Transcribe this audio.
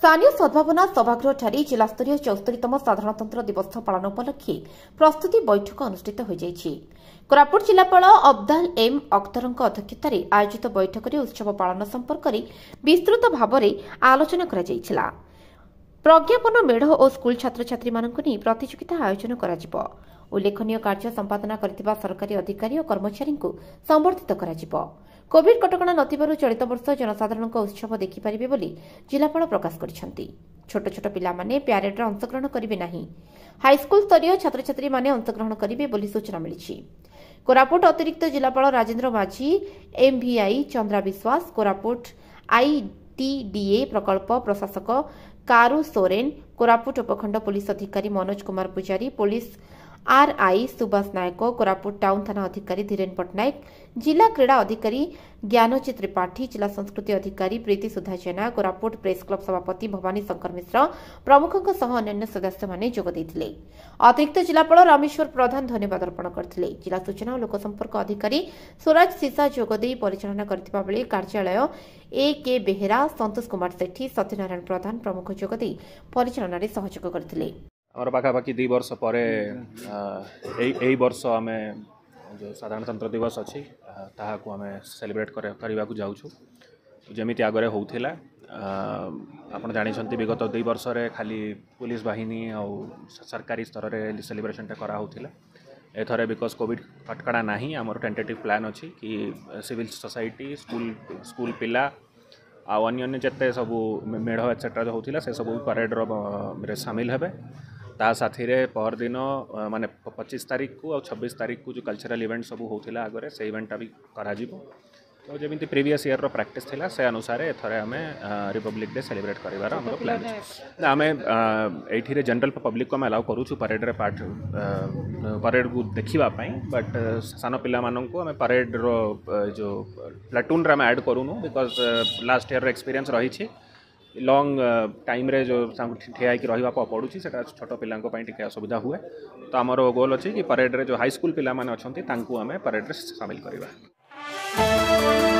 स्थानीय सद्भावना सभागृह जिलास्तरीय 74तम साधारणतंत्र दिवस पालन उपलक्षे प्रस्तुति बैठक अनुष्ठित हो कोरापुट जिलापाल अब्दाल एम अख्तर अध्यक्षतार आयोजित बैठक में उत्सव पालन संपर्क में विस्तृत भाव में आलोचना करा प्रज्ञापन मेढ़ और स्कूल छात्र छात्री नहीं प्रतियोगिता आयोजन करा उल्लेखनीय कार्य संपादना करथिबा सरकारी अधिकारी और कर्मचारी को संबर्धित करा कोविड कटकणा नथिबारु चलित वर्ष जनसाधारण उत्सव देखिपारे बोली जिलापाल प्रकाश करिसेंति। छोट छोट पिला माने प्यारेड रे अंशग्रहण करिवे नाही। हाईस्कूल स्तरीय छात्र छात्री माने अंशग्रहण करिवे बोली सूचना मिलिछि। कोरापुट अतिरिक्त जिलापाल राजेंद्र माझी, एमवीआई चंद्रा विश्वास, कोरापुट आईटीडीए प्रकल्प प्रशासक कारू सोरेन, कोरापुट उपखंड पुलिस अधिकारी Manoj Kumar Pujari, police RI Subhash Nayak, Koraput town थाना अधिकारी धीरेन पट्टनायक, जिला क्रीड़ा अधिकारी ज्ञानोचित त्रिपाठी, जिला संस्कृति अधिकारी प्रीति सुधा जेना, कोरापुट प्रेस क्लब सभापति भवानी शंकर मिश्र प्रमुखों सह अन्य सदस्य माने जोग देथिले। अतिरिक्त जिलापाल रामेश्वर प्रधान धन्यवाद अर्पण करथिले। जिला सूचना और लोकसंपर्क अधिकारी स्वराज सीसा जोगदे परिचालना करथिबा बेले कार्यालय ए के बेहेरा, संतोष कुमार सेठी, सत्यनारायण प्रधान प्रमुख जोगदे परिचालन में सहयोग करथिले। आम पाखापाखि 2 वर्ष पर वर्ष आम जो साधारणतंत्र दिवस अच्छी ताकू आम सेलिब्रेट करने को जाऊँ जमी आगे होता आप जानते विगत 2 वर्ष खाली पुलिस बाहिनी और सरकारी स्तर में सेलिब्रेशन कराला एथर बिकज कोविड कटकड़ा ना आमर टेंटेटिव प्लान अच्छी कि सिविल सोसाइटी स्कूल पिला अन्य जिते सब मेढ़ एक्सेट्रा जो होता से सब परेड सामिल हेबे ता साथी रे पर दिन माने 25 तारीख को और 26 तारीख को जो कल्चरल इवेंट सब होता आगे से इवेंटा भी करा तो जमी प्रीवियस ईयर प्रैक्टिस थिला से अनुसार एथर आम रिपब्लिक डे सेलिब्रेट करार आम प्लान आम ये जनरल पब्लिक को आम अलाउ करूँ परेड रे पार्ट परेड को देखापी बट सान पिला को आम परेड रो जो प्लाटून आम ऐड करूँ बिकज लास्ट ईयर एक्सपीरियंस रही लॉन्ग टाइम रे जो ठिया रहा पड़ू से छोट पिला असुविधा हुए तो आमर गोल अच्छी कि परेड रे जो हाई स्कूल पिला माने अच्छा आम परेड रे सामिल करवा।